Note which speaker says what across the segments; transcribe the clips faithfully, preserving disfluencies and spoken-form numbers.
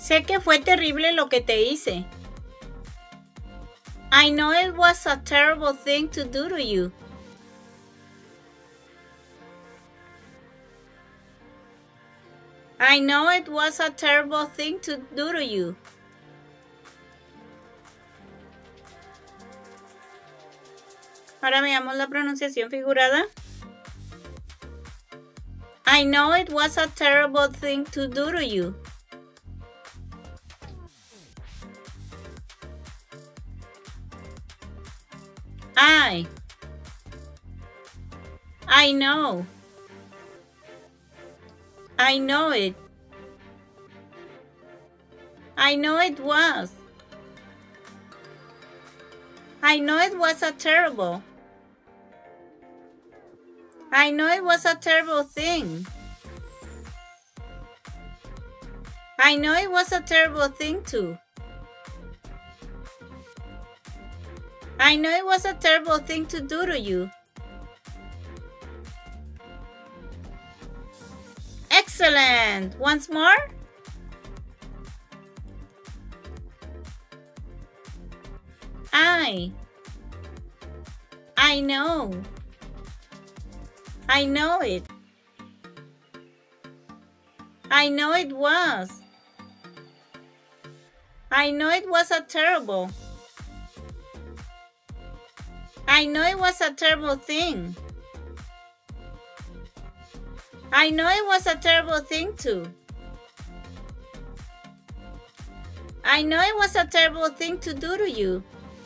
Speaker 1: Sé que fue terrible lo que te hice. I know it was a terrible thing to do to you. I know it was a terrible thing to do to you. Ahora veamos la pronunciación figurada. I know it was a terrible thing to do to you. I. I know. I know it. I know it was. I know it was a terrible. I know it was a terrible thing. I know it was a terrible thing too. I know it was a terrible thing to do to you. Excellent! Once more. I. I know. I know it. I know it was. I know it was a terrible. I know it was a terrible thing. I know it was a terrible thing too. I know it was a terrible thing to do to you.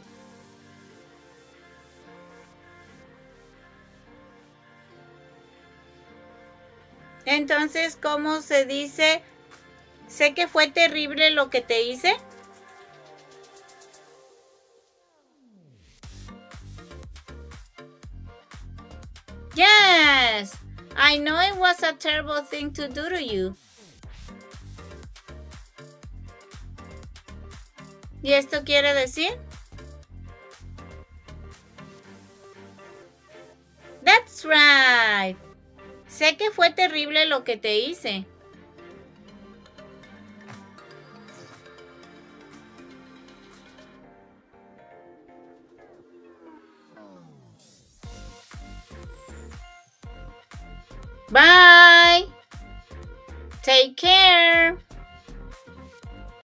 Speaker 1: Entonces, ¿cómo se dice? Sé que fue terrible lo que te hice. Yes, I know it was a terrible thing to do to you. ¿Y esto quiere decir? That's right. Sé que fue terrible lo que te hice. Bye. Take care.